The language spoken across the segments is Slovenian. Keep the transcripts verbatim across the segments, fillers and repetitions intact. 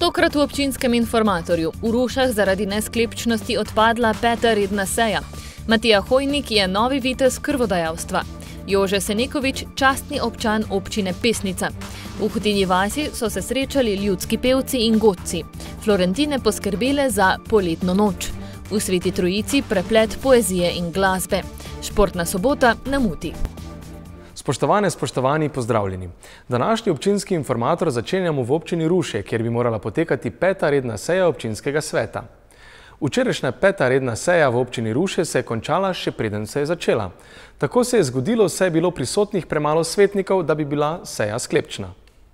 Tokrat v občinskem informatorju v Rušah zaradi nesklepčnosti odpadla peta redna seja. Matija Hojnik je novi vitez krvodajalstva. Jože Senekovič, častni občan občine Pesnica. V Hotinji vasi so se srečali ljudski pevci in godci. Florentine poskrbele za poletno noč. V Sveti Trojici preplet poezije in glasbe. Športna sobota na Muti. Spoštovane, spoštovani, pozdravljeni. Današnji občinski informator začenjamo v občini Ruše, kjer bi morala potekati peta redna seja občinskega sveta. Včerajšnja peta redna seja v občini Ruše se je končala, še preden se je začela. Tako se je zgodilo, saj je bilo prisotnih premalo svetnikov, da bi bila seja sklepčna.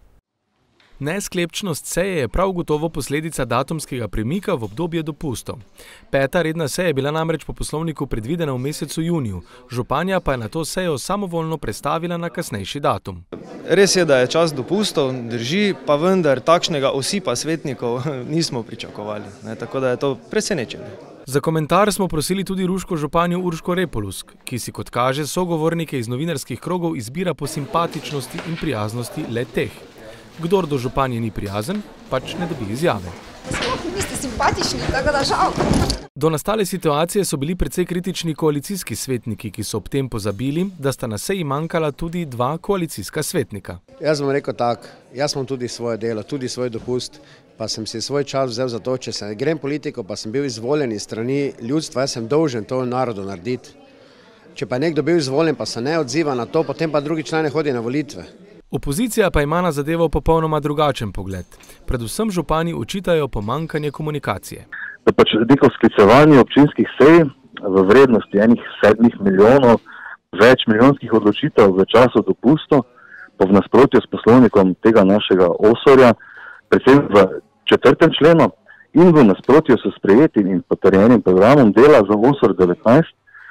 Nesklepčnost seje je prav gotovo posledica datumskega premika v obdobje dopustov. Peta redna seja je bila namreč po poslovniku predvidena v mesecu juniju, županja pa je na to sejo samovoljno prestavila na kasnejši datum. Res je, da je čas dopustov, drži, pa vendar takšnega osipa svetnikov nismo pričakovali, ne, tako da je to presenečenje. Za komentar smo prosili tudi ruško županjo Urško Repolusk, ki si kot kaže sogovornike iz novinarskih krogov izbira po simpatičnosti in prijaznosti le teh. Kdor do županje ni prijazen, pač ne dobi izjave. Niste simpatični, tako da žal. Do nastale situacije so bili precej kritični koalicijski svetniki, ki so ob tem pozabili, da sta na seji manjkala tudi dva koalicijska svetnika. Jaz bom rekel tako, jaz imam tudi svoje delo, tudi svoj dopust, pa sem si svoj čas vzel za to, če se grem politiko, pa sem bil izvoljen iz strani ljudstva, jaz sem dolžen to narodu narediti. Če pa je nekdo bil izvoljen, pa se ne odziva na to, potem pa drugi člani hodi na volitve. Opozicija pa ima na zadevo popolnoma drugačen pogled. Predvsem župani očitajo pomanjkanje komunikacije. Da pač neko sklicevanje občinskih sej v vrednosti enih sedmih milijonov, več milijonskih odločitev v času dopustov, pa v nasprotju s poslovnikom tega našega osorja, predvsem v četrtem členu in v nasprotju s sprejetim in potrjenim programom dela za osor devetnajst,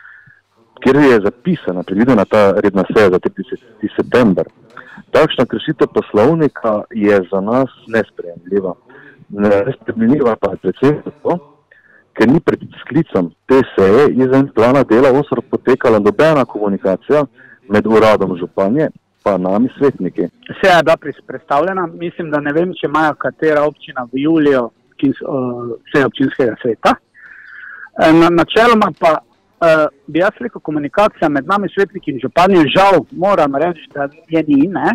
kjer je zapisana, predvidena ta redna seja za trideseti september. Takšna kršitev poslovnika je za nas nesprejemljiva. Nesprejemljiva pa je predvsem zato, ker ni pred sklicem te seje izven plana dela osor potekala nobena komunikacija med uradom županje pa nami svetniki. Seja je bila predstavljena, mislim, da ne vem, če imajo katera občina v juliju sejo občinskega sveta. Načeloma pa Uh, bi jaz rekel, komunikacija med nami svetniki in županjem, žal moram reči, da je ni, ne.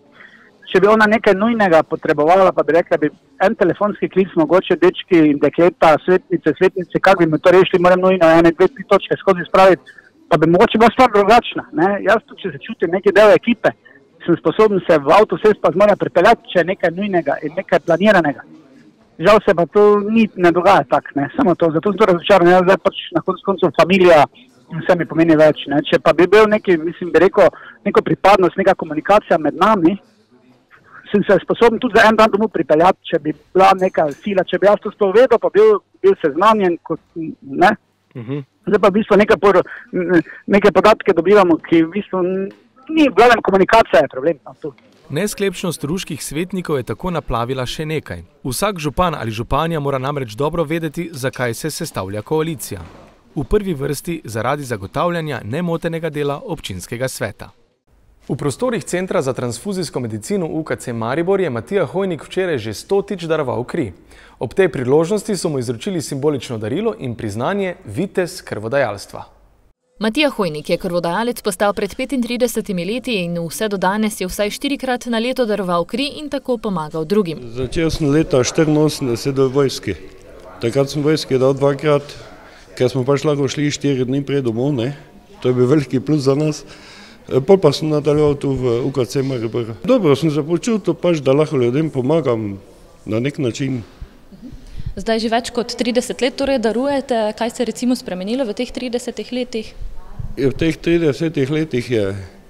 Če bi ona nekaj nujnega potrebovala, pa bi rekla, bi en telefonski klic mogoče dečki in dekleta, svetnice, svetnice, kako bi me to rešili, moram nujno ene, dve, tri točke skozi spraviti, pa bi mogoče bila stvar drugačna, ne. Jaz tu, če se čutim neki del ekipe, sem sposoben se v avto sest pa zmora pripeljati, če je nekaj nujnega in nekaj planiranega. Žal se pa to ni, ne dogaja tak, ne, samo to, zato sem to razočaran, jaz zdaj pač na koncu koncev familija in vse mi pomeni več, ne, če pa bi bil neki, mislim, bi rekel, neko pripadnost, neka komunikacija med nami, sem se sposoben tudi za en dan domov pripeljati, če bi bila neka sila, če bi jaz to sploh vedel, pa bil, bil seznanjen, kot, ne, uh-huh. Zdaj pa v bistvu neke, por, neke podatke dobivamo, ki v bistvu ni, gledam, komunikacija je problem na to. Nesklepčnost ruških svetnikov je tako naplavila še nekaj. Vsak župan ali županja mora namreč dobro vedeti, zakaj se sestavlja koalicija. V prvi vrsti zaradi zagotavljanja nemotenega dela občinskega sveta. V prostorih Centra za transfuzijsko medicino U K C Maribor je Matija Hojnik včeraj že stotič daroval kri. Ob tej priložnosti so mu izročili simbolično darilo in priznanje vitez krvodajalstva. Matija Hojnik je krvodajalec postal pred petintridesetimi leti in vse do danes je vsaj štirikrat na leto daroval kri in tako pomagal drugim. Začel sem leta štiriinosemdeset v vojski. Takrat sem v vojski dal dvakrat, ker smo pač lahko šli štiri dni pred domov, ne. To je bil veliki plus za nas. Pol pa sem nadaljeval tu v U K C Maribor. Dobro sem se počutil, pač, da lahko ljudem pomagam na nek način. Zdaj že več kot trideset let torej darujete, kaj se recimo spremenilo v teh tridesetih letih? V teh tridesetih letih je,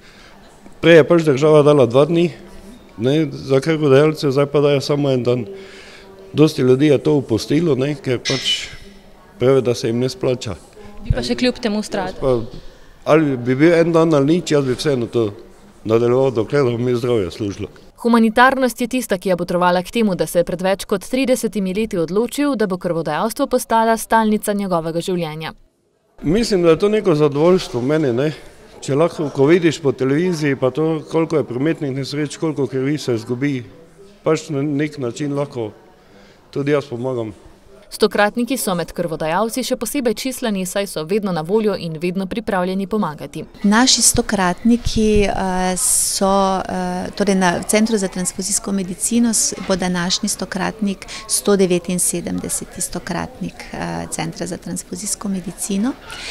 prej je pač država dala dva dni, ne, za krvodajalce, zdaj pa daje samo en dan. Dosti ljudi je to upustilo, ne, ker pač pravi, da se jim ne splača. Vi pa še kljub temu vztrajate? Ali bi bil en dan ali nič, jaz bi vseeno to nadaljeval, dokler bi mi zdravje služilo. Humanitarnost je tista, ki je botrovala k temu, da se je pred več kot tridesetimi leti odločil, da bo krvodajalstvo postala stalnica njegovega življenja. Mislim, da je to neko zadovoljstvo meni, ne. Če lahko, ko vidiš po televiziji, pa to, koliko je prometnih nesreč, koliko krvi se izgubi, pač na nek način lahko tudi jaz pomagam. Stokratniki so med krvodajalci še posebej čislani, saj so vedno na voljo in vedno pripravljeni pomagati. Naši stokratniki so, torej na Centru za transfuzijsko medicino bo današnji stokratnik sto devetinsedemdeseti stokratnik Centra za transfuzijsko medicino.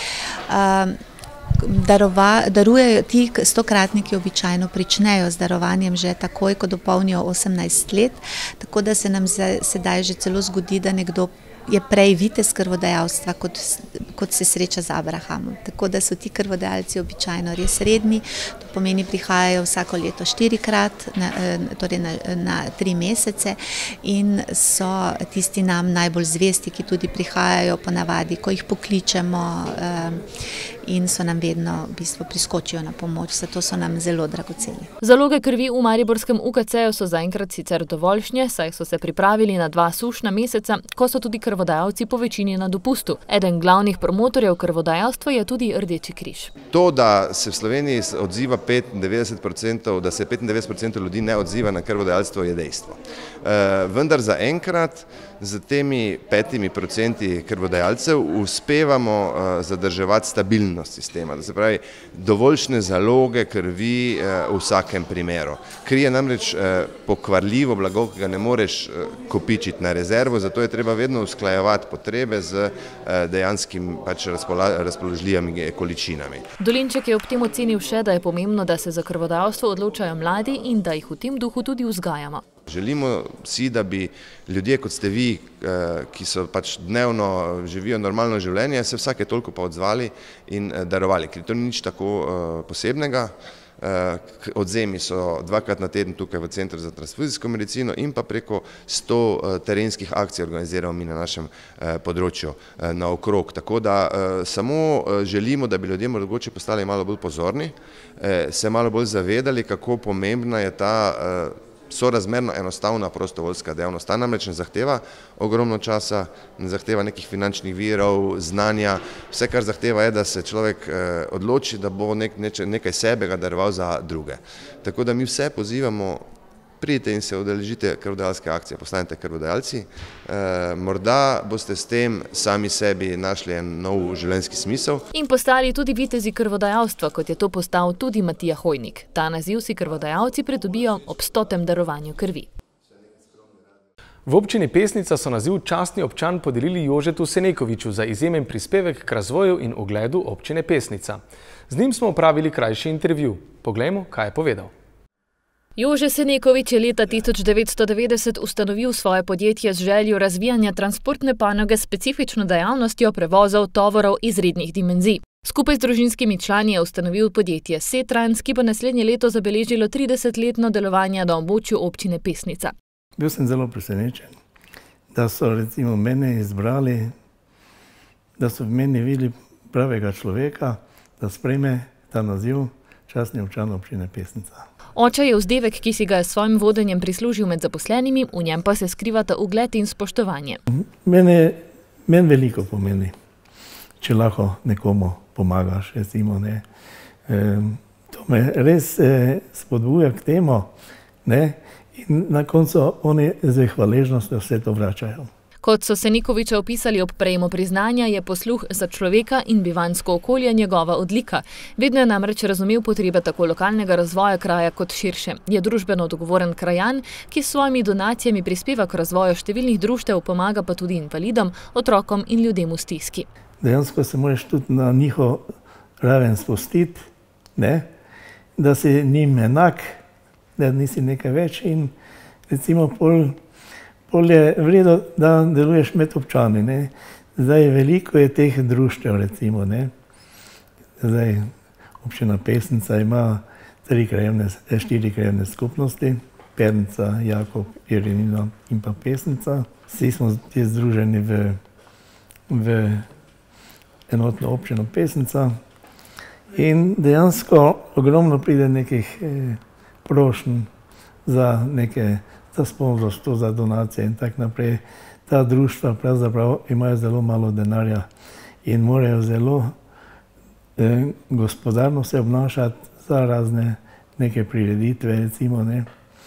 Darova, darujejo, ti stokratniki običajno pričnejo z darovanjem že takoj, ko dopolnijo osemnajst let, tako da se nam sedaj že celo zgodi, da nekdo je prej vitez krvodajalstva, kot, kot se sreča z Abrahamom. Tako da so ti krvodajalci običajno res redni, to pomeni prihajajo vsako leto štirikrat, na, torej na, na tri mesece in so tisti nam najbolj zvesti, ki tudi prihajajo ponavadi, ko jih pokličemo in so nam vedno v bistvu priskočijo na pomoč, zato so nam zelo dragoceni. Zaloge krvi v mariborskem U K C-ju so zaenkrat sicer dovoljšnje, saj so se pripravili na dva sušna meseca, ko so tudi krvodajalci po večini na dopustu. Eden glavnih promotorjev krvodajalstva je tudi Rdeči križ. To, da se v Sloveniji odziva petindevetdeset procentov, da se petindevetdeset procentov ljudi ne odziva na krvodajalstvo, je dejstvo. Vendar zaenkrat z temi petimi procenti krvodajalcev uspevamo zadrževati stabilnost sistema, da se pravi dovoljšne zaloge krvi v vsakem primeru. Kri je namreč pokvarljivo blago, ki ga ne moreš kopičiti na rezervo, zato je treba vedno usklajevati potrebe z dejanskim pač razpoložljivimi količinami. Dolinček je ob tem ocenil še, da je pomembno, da se za krvodajalstvo odločajo mladi in da jih v tem duhu tudi vzgajamo. Želimo si, da bi ljudje, kot ste vi, ki so pač dnevno živijo normalno življenje, se vsake toliko pa odzvali in darovali, ker to ni nič tako posebnega. Odzemi so dvakrat na teden tukaj v Centru za transfuzijsko medicino in pa preko sto terenskih akcij organiziramo mi na našem področju naokrog. Tako da samo želimo, da bi ljudje mogoče postali malo bolj pozorni, se malo bolj zavedali, kako pomembna je ta sorazmerno enostavna prostovoljska dejavnost. Ta namreč ne zahteva ogromno časa, ne zahteva nekih finančnih virov, znanja. Vse, kar zahteva, je, da se človek odloči, da bo nek, nekaj sebega daroval za druge. Tako da mi vse pozivamo, pridite in se udeležite krvodajalske akcije, postanete krvodajalci. Morda boste s tem sami sebi našli en nov življenjski smisel. In postali tudi vitezi krvodajalstva, kot je to postal tudi Matija Hojnik. Ta naziv si krvodajalci pridobijo ob stotem darovanju krvi. V občini Pesnica so naziv častni občan podelili Jožetu Senekoviču za izjemen prispevek k razvoju in ugledu občine Pesnica. Z njim smo opravili krajši intervju. Poglejmo, kaj je povedal. Jože Senekovič je leta tisoč devetsto devetdeset ustanovil svoje podjetje z željo razvijanja transportne panoge s specifično dejavnostjo prevozov tovorov izrednih dimenzij. Skupaj z družinskimi člani je ustanovil podjetje Setrans, ki bo naslednje leto zabeležilo tridesetletno delovanje na območju občine Pesnica. Bil sem zelo presenečen, da so recimo mene izbrali, da so v meni videli pravega človeka, da sprejme ta naziv častni občan občine Pesnica. Oče je vzdevek, ki si ga je s svojim vodenjem prislužil med zaposlenimi, v njem pa se skrivata ugled in spoštovanje. Mene, meni veliko pomeni, če lahko nekomu pomagaš, recimo, ne. E, to me res e, spodbuja k temu, ne, in na koncu oni z hvaležnostjo vse to vračajo. Kot so Senekoviča opisali ob prejemu priznanja, je posluh za človeka in bivanjsko okolje njegova odlika. Vedno je namreč razumel potrebe tako lokalnega razvoja kraja kot širše. Je družbeno odgovoren krajan, ki s svojimi donacijami prispeva k razvoju številnih društev, pomaga pa tudi invalidom, otrokom in ljudem v stiski. Dejansko se moraš tudi na njihov raven spustiti, ne? Da si njim enak, da nisi nekaj več in recimo pol Pol je vredo, da deluješ med občani, ne. Zdaj veliko je teh društev, recimo, ne. Zdaj občina Pesnica ima tri krajevne, štiri krajevne skupnosti, Pernica, Jakob, Irenina in pa Pesnica. Vsi smo združeni v, v enotno občino Pesnica in dejansko ogromno pride nekih eh, prošenj za neke za sponzorstvo, za donacije in tako naprej. Ta društva pravzaprav imajo zelo malo denarja in morajo zelo eh, gospodarno se obnašati za razne neke prireditve, recimo, ne.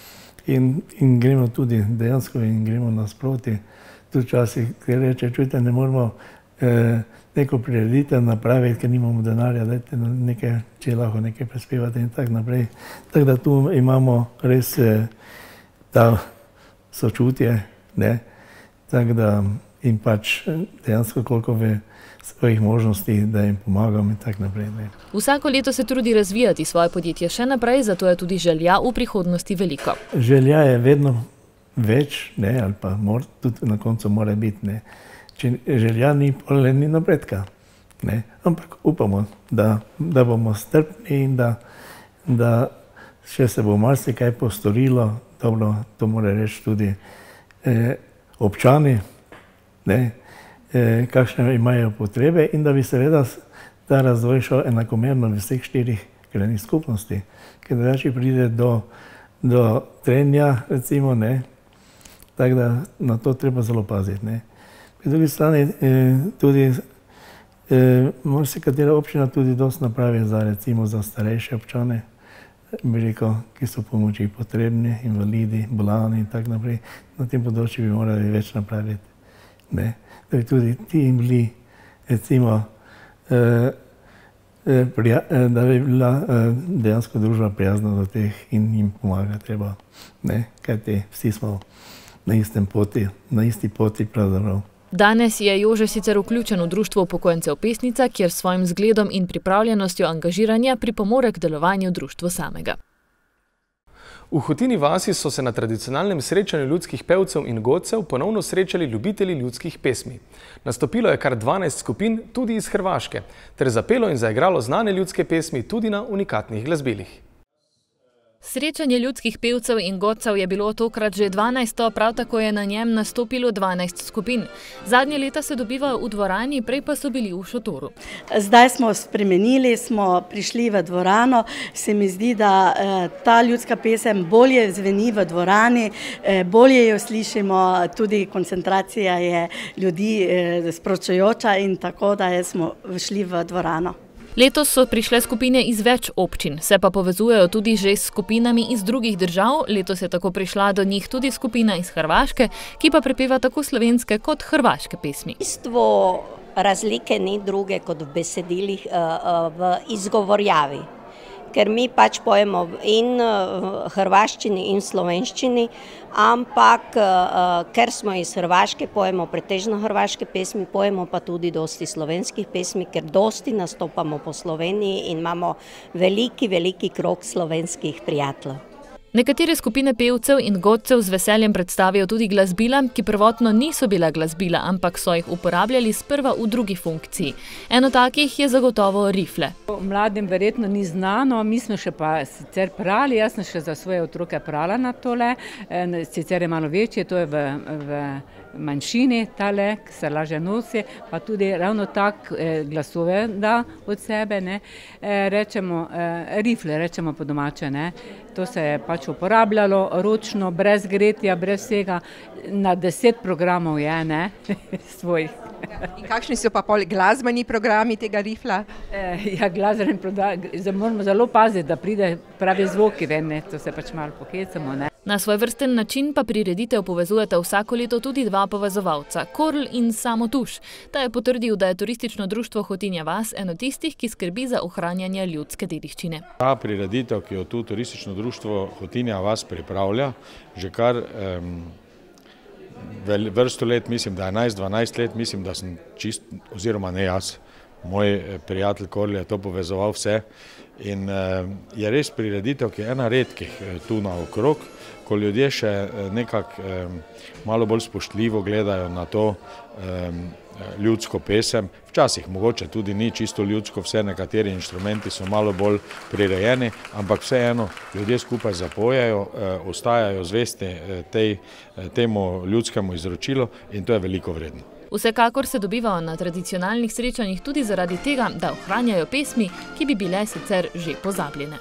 in, in gremo tudi dejansko in gremo nasproti. Tudi včasih, ker reče, čujte, ne moramo eh, neko prireditev napraviti, ker nimamo denarja, dajte nekaj, če lahko nekaj prispevati in tako naprej. Tako da tu imamo res eh, ta sočutje, ne, tako da in pač dejansko koliko ve svojih možnosti, da jim pomagam in tako naprej. Ne. Vsako leto se trudi razvijati svoje podjetje še naprej, zato je tudi želja v prihodnosti veliko. Želja je vedno več, ne, ali pa mor, tudi na koncu mora biti. Ne. Če želja ni, pole ni napredka. Ne. Ampak upamo, da, da bomo strpni in da, da še se bo marsikaj postorilo. Dobro, to mora reči tudi eh, občani, ne, eh, kakšne imajo potrebe in da bi seveda ta razvoj šel enakomerno v vseh štirih krajevnih skupnosti. Ker drugače pride do, do trenja, recimo, ne, tako da na to treba zelo paziti. Ne. Po drugi strani eh, tudi eh, marsikatera občina tudi dosti napravi za, recimo, za starejše občane, bi rekel, ki so pomoči potrebni, invalidi, bolani in tako naprej. Na tem področju bi morali več napraviti. Ne. Da bi tudi ti jim bili, recimo, eh, eh, prija, eh, da bi bila eh, dejansko družba prijazna do teh in jim pomaga treba. Ne. Kajti vsi smo na istem poti, na isti poti pravzaprav. Danes je Jože sicer vključen v društvo upokojencev Pesnica, kjer s svojim zgledom in pripravljenostjo angažiranja pripomore k delovanju društva samega. V Hotini vasi so se na tradicionalnem srečanju ljudskih pevcev in godcev ponovno srečali ljubitelji ljudskih pesmi. Nastopilo je kar dvanajst skupin, tudi iz Hrvaške, ter zapelo in zaigralo znane ljudske pesmi tudi na unikatnih glasbilih. Srečanje ljudskih pevcev in godcev je bilo tokrat že dvanajsto, prav tako je na njem nastopilo dvanajst skupin. Zadnje leta se dobivajo v dvorani, prej pa so bili v šotoru. Zdaj smo spremenili, smo prišli v dvorano. Se mi zdi, da eh, ta ljudska pesem bolje zveni v dvorani, eh, bolje jo slišimo, tudi koncentracija je ljudi eh, sproščujoča in tako, da smo šli v dvorano. Letos so prišle skupine iz več občin, se pa povezujejo tudi že s skupinami iz drugih držav. Letos je tako prišla do njih tudi skupina iz Hrvaške, ki pa prepeva tako slovenske kot hrvaške pesmi. Bistvo razlike ni druge kot v besedilih, v izgovorjavi. Ker mi pač pojemo in hrvaščini in slovenščini, ampak ker smo iz Hrvaške, pojemo pretežno hrvaške pesmi, pojemo pa tudi dosti slovenskih pesmi, ker dosti nastopamo po Sloveniji in imamo veliki, veliki krog slovenskih prijateljev. Nekatere skupine pevcev in godcev z veseljem predstavijo tudi glasbila, ki prvotno niso bila glasbila, ampak so jih uporabljali sprva v drugi funkciji. Eno takih je zagotovo rifle. Mladim verjetno ni znano, mi smo še pa sicer prali, jaz sem še za svoje otroke prala na tole, sicer je malo večje, to je v, v manjšini tale, ki se laže nosi, pa tudi ravno tak glasove da od sebe, ne. Rečemo rifle, rečemo po domače, ne. To se je pač uporabljalo ročno, brez gretja, brez vsega, na deset programov je, ne, svojih. In kakšni so pa pol glasbeni programi tega rifla? Ja, glasbeni programi, moramo zelo paziti, da pride pravi zvoki ven, ne, to se pač malo pohecamo, ne. Na svoj vrsten način pa prireditev povezujeta vsako leto tudi dva povezovalca, Korl in Samo Tuš. Ta je potrdil, da je turistično društvo Hotinja vas eno tistih, ki skrbi za ohranjanje ljudske dediščine. Ta prireditev, ki jo tu turistično društvo Hotinja vas pripravlja, že kar um, vrsto let, mislim, da enajst dvanajst let, mislim, da sem čist, oziroma ne jaz, moj prijatelj Korl je to povezoval vse. In uh, je res prireditev, ki je ena redkih uh, tu naokrog, ko ljudje še uh, nekako um, malo bolj spoštljivo gledajo na to um, ljudsko pesem. Včasih mogoče tudi ni čisto ljudsko, vse nekateri inštrumenti so malo bolj prirejeni, ampak vseeno ljudje skupaj zapojejo, uh, ostajajo zvesti uh, tej, uh, temu ljudskemu izročilu in to je veliko vredno. Vsekakor se dobivajo na tradicionalnih srečanjih tudi zaradi tega, da ohranjajo pesmi, ki bi bile sicer že pozabljene.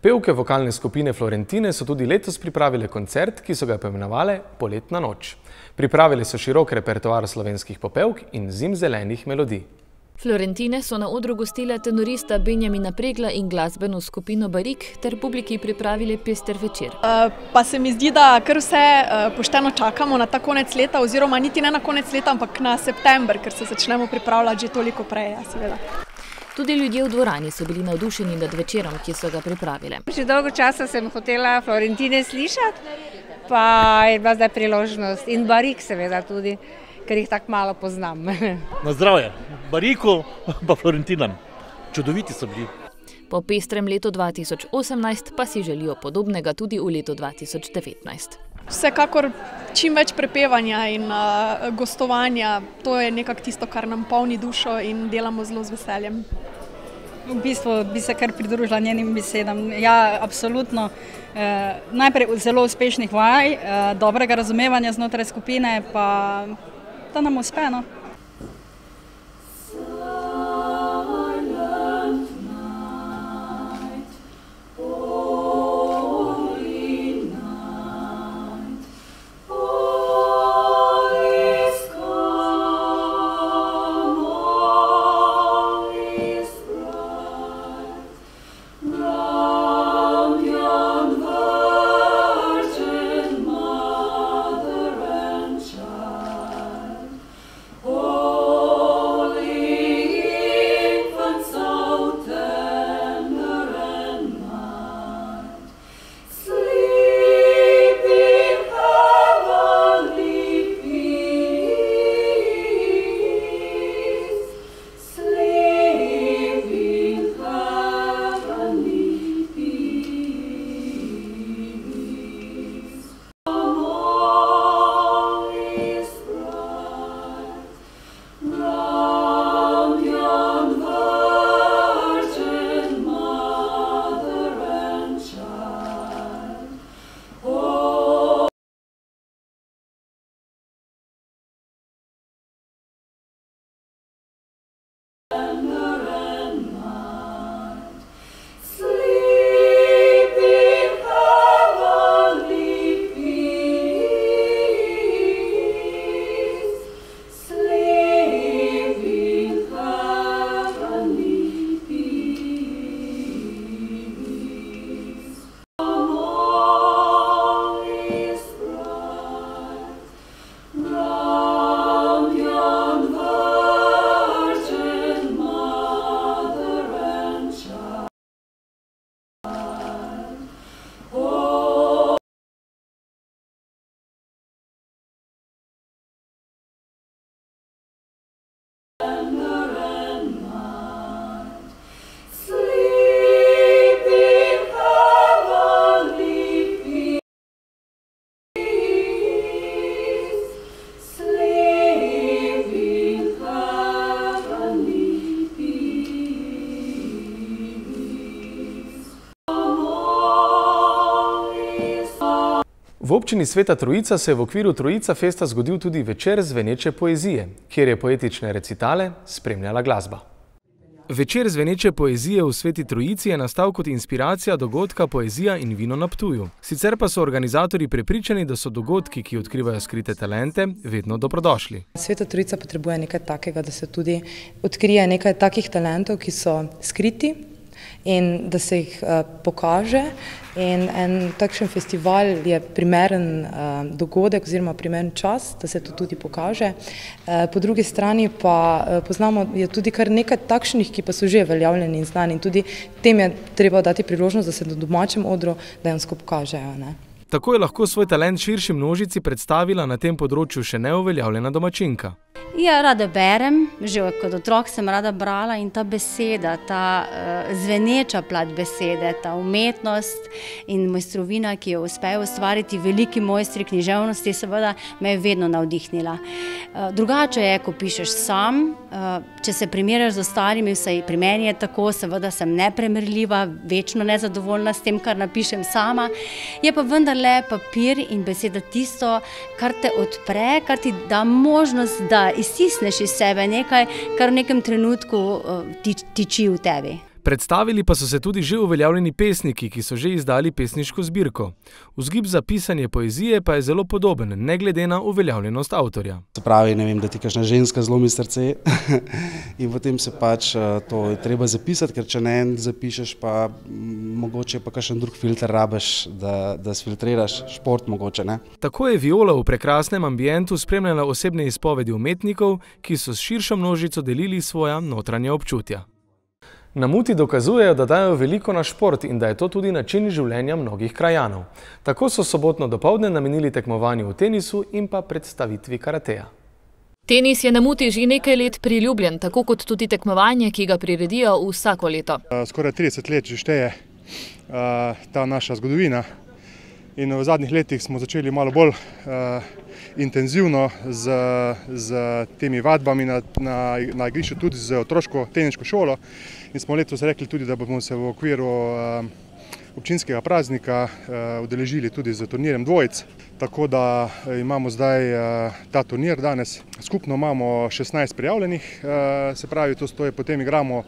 Pevke vokalne skupine Florentine so tudi letos pripravile koncert, ki so ga poimenovale Poletna noč. Pripravili so širok repertoar slovenskih popevk in zimzelenih melodij. Florentine so na odru gostile tenorista Benjamina Pregla in glasbeno skupino Barik ter publiki pripravili pester večer. Pa se mi zdi, da kar vse pošteno čakamo na ta konec leta, oziroma niti ne na konec leta, ampak na september, ker se začnemo pripravljati že toliko prej, seveda. Tudi ljudje v dvorani so bili navdušeni nad večerom, ki so ga pripravile. Že dolgo časa sem hotela Florentine slišati, pa je bila zdaj priložnost. In Barik seveda tudi, ker jih tako malo poznam. Na zdravje, Bariku pa Florentinam. Čudoviti so bili. Po pestrem letu dva tisoč osemnajst pa si želijo podobnega tudi v letu dva tisoč devetnajst. Vsekakor čim več prepevanja in uh, gostovanja, to je nekako tisto, kar nam polni dušo in delamo zelo z veseljem. V bistvu bi se kar pridružila njenim besedam. Ja, absolutno. Eh, najprej zelo uspešnih vaj, eh, dobrega razumevanja znotraj skupine, pa da nam uspe, no. V občini Sveta Trojica se je v okviru Trojica Festa zgodil tudi večer zveneče poezije, kjer je poetične recitale spremljala glasba. Večer zveneče poezije v Sveti Trojici je nastal kot inspiracija dogodka Poezija in vino na Ptuju. Sicer pa so organizatorji prepričani, da so dogodki, ki odkrivajo skrite talente, vedno dobrodošli. Sveta Trojica potrebuje nekaj takega, da se tudi odkrije nekaj takih talentov, ki so skriti in da se jih uh, pokaže. In en takšen festival je primeren uh, dogodek oziroma primeren čas, da se to tudi pokaže. Uh, po drugi strani pa uh, poznamo je tudi kar nekaj takšnih, ki pa so že veljavljeni in znani. In tudi tem je treba dati priložnost, da se na domačem odru dejansko pokažejo, ne. Tako je lahko svoj talent širši množici predstavila na tem področju še neuveljavljena domačinka. Ja, rada berem, že kot otrok sem rada brala in ta beseda, ta uh, zveneča plat besede, ta umetnost in mojstrovina, ki jo uspejo ustvariti veliki mojstri književnosti, seveda me je vedno navdihnila. Uh, drugače je, ko pišeš sam, uh, če se primerjaš z ostalimi, vsaj pri meni je tako, seveda sem nepremerljiva, večno nezadovoljna s tem, kar napišem sama, je pa vendarle papir in beseda tisto, kar te odpre, kar ti da možnost, da iztisneš iz sebe nekaj, kar v nekem trenutku tiči v tebi. Predstavili pa so se tudi že uveljavljeni pesniki, ki so že izdali pesniško zbirko. Vzgib za pisanje poezije pa je zelo podoben, ne glede na uveljavljenost avtorja. Se pravi, ne vem, da ti kakšna ženska zlomi srce in potem se pač to je treba zapisati, ker če ne zapišeš, pa mogoče pa kakšen drug filter rabiš, da, da sfiltriraš šport mogoče, ne. Tako je Viola v prekrasnem ambientu spremljala osebne izpovedi umetnikov, ki so s širšo množico delili svoja notranja občutja. Na Muti dokazujejo, da dajo veliko na šport in da je to tudi način življenja mnogih krajanov. Tako so sobotno dopoldne namenili tekmovanju v tenisu in pa predstavitvi karateja. Tenis je na Muti že nekaj let priljubljen, tako kot tudi tekmovanje, ki ga priredijo vsako leto. Skoraj trideset let že šteje ta naša zgodovina in v zadnjih letih smo začeli malo bolj intenzivno z, z temi vadbami na, na, na igrišču, tudi z otroško teniško šolo. In smo letos rekli tudi, da bomo se v okviru občinskega praznika udeležili tudi z turnirjem dvojic. Tako da imamo zdaj ta turnir danes. Skupno imamo šestnajst prijavljenih, se pravi, to stoje, potem igramo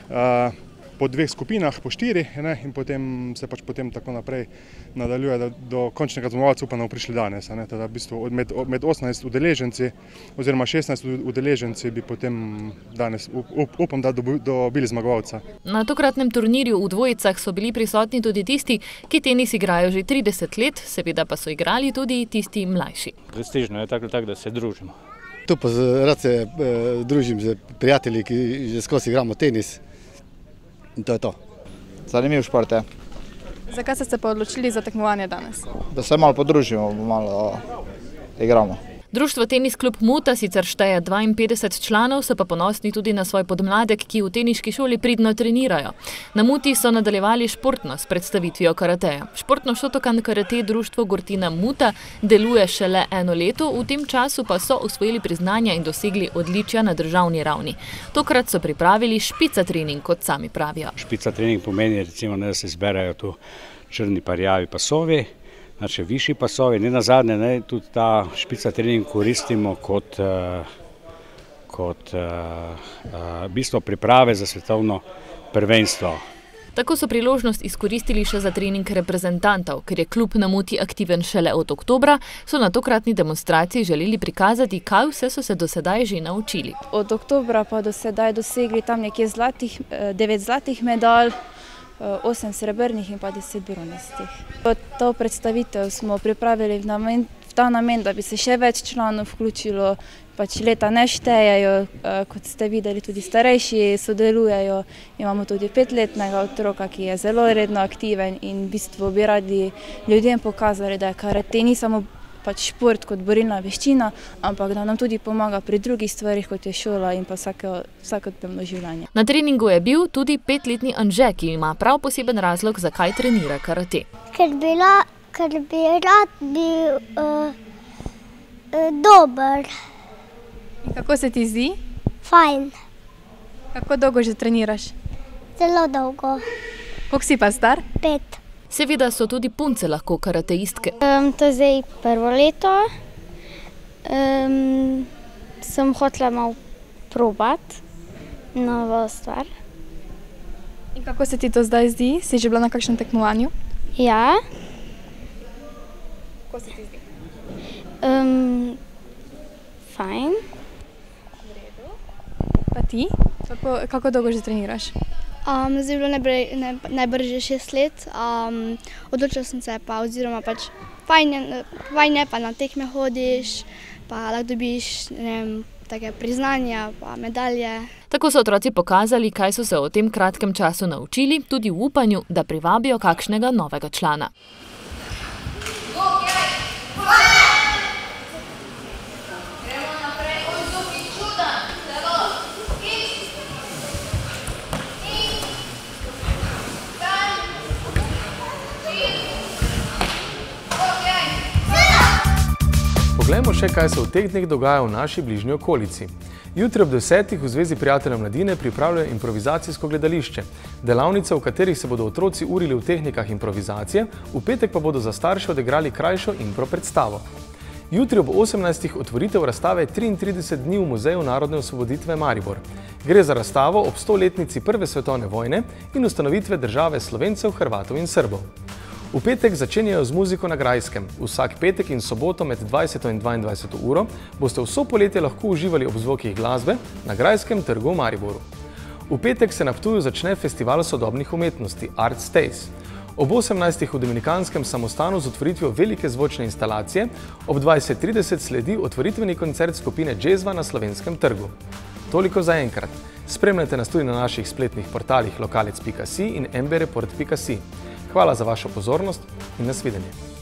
po dveh skupinah, po štiri, ne, in potem se pač potem tako naprej nadaljuje, da do končnega zmagovalca upamo prišli danes. Ne, teda v bistvu med, med osemnajst udeleženci oziroma šestnajst udeleženci bi potem danes up, upam, da dobili zmagovalca. Na tokratnem turnirju v dvojicah so bili prisotni tudi tisti, ki tenis igrajo že trideset let, seveda pa so igrali tudi tisti mlajši. Prestižno je tako, tak, da se družimo. Tu pa rad se eh, družim z prijatelji, ki že skozi igramo tenis. In to je to. Zanimiv šport je. Zakaj ste se pa odločili za tekmovanje danes? Da se malo podružimo, malo igramo. Društvo Tenis klub Muta sicer šteje dvainpetdeset članov, so pa ponosni tudi na svoj podmladek, ki v teniški šoli pridno trenirajo. Na Muti so nadaljevali športno s predstavitvijo karateja. Športno Šotokan karate društvo Gortina Muta deluje šele eno leto, v tem času pa so osvojili priznanja in dosegli odličja na državni ravni. Tokrat so pripravili špica trening, kot sami pravijo. Špica trening pomeni, recimo, da se zberajo tu črni pa rjavi pasovi, znači višji pasovi, ne nazadnje, ne, tudi ta špica trening koristimo kot, kot uh, bistvo priprave za svetovno prvenstvo. Tako so priložnost izkoristili še za trening reprezentantov, ker je klub na Muti aktiven šele od oktobra, so na tokratni demonstraciji želeli prikazati, kaj vse so se do sedaj že naučili. Od oktobra pa do sedaj dosegli tam nekje zlatih, devet zlatih medalj, osem srebrnih in pa deset bronastih. To predstavitev smo pripravili v, namen, v ta namen, da bi se še več članov vključilo, pač leta ne štejejo, kot ste videli, tudi starejši sodelujejo. Imamo tudi petletnega otroka, ki je zelo redno aktiven in v bistvu bi radi ljudem pokazali, da je karate ni samo pač šport kot borilna veščina, ampak da nam tudi pomaga pri drugih stvarih, kot je šola in pa vsakodnevno življenje. Na treningu je bil tudi petletni Anže, ki ima prav poseben razlog, zakaj trenira karate. Ker bi, la, ker bi rad bil uh, uh, dober. In kako se ti zdi? Fajn. Kako dolgo že treniraš? Zelo dolgo. Koliko si pa star? Pet. Seveda so tudi punce lahko karateistke. Um, to je zdaj prvo leto. Um, sem hotela malo probati novo stvar. In kako se ti to zdaj zdi? Si že bila na kakšnem tekmovanju? Ja. Kako se ti zdi? Um, fajn. V redu. Pa ti? Kako, kako dolgo že treniraš? Um, zdaj je bilo najbrej, ne, najbrž že šest let, um, odločila sem se pa, oziroma pač fajn je, fajn je pa na tekme hodiš, pa lahko dobiš, ne vem, take priznanja, pa medalje. Tako so otroci pokazali, kaj so se v tem kratkem času naučili, tudi v upanju, da privabijo kakšnega novega člana. Poglejmo še, kaj se v teh dneh dogaja v naši bližnji okolici. Jutri ob desetih v Zvezi prijateljev mladine pripravljajo improvizacijsko gledališče. Delavnice, v katerih se bodo otroci urili v tehnikah improvizacije, v petek pa bodo za starše odigrali krajšo impro predstavo. Jutri ob osemnajstih otvoritev razstave triintrideset dni v Muzeju narodne osvoboditve Maribor. Gre za razstavo ob stoletnici Prve svetovne vojne in ustanovitve države Slovencev, Hrvatov in Srbov. V petek začenjajo z muziko na Grajskem. Vsak petek in soboto med dvajseto in dvaindvajseto uro boste vso poletje lahko uživali ob zvokih glasbe na Grajskem trgu v Mariboru. V petek se na Ptuju začne festival sodobnih umetnosti Art Stays. Ob osemnajstih v Dominikanskem samostanu z otvoritvijo velike zvočne instalacije, ob dvajset trideset sledi otvoritveni koncert skupine Džezva na Slovenskem trgu. Toliko za enkrat. Spremljajte nas tudi na naših spletnih portalih lokalec pika si in m b report pika si. Hvala za vašo pozornost in nasvidenje.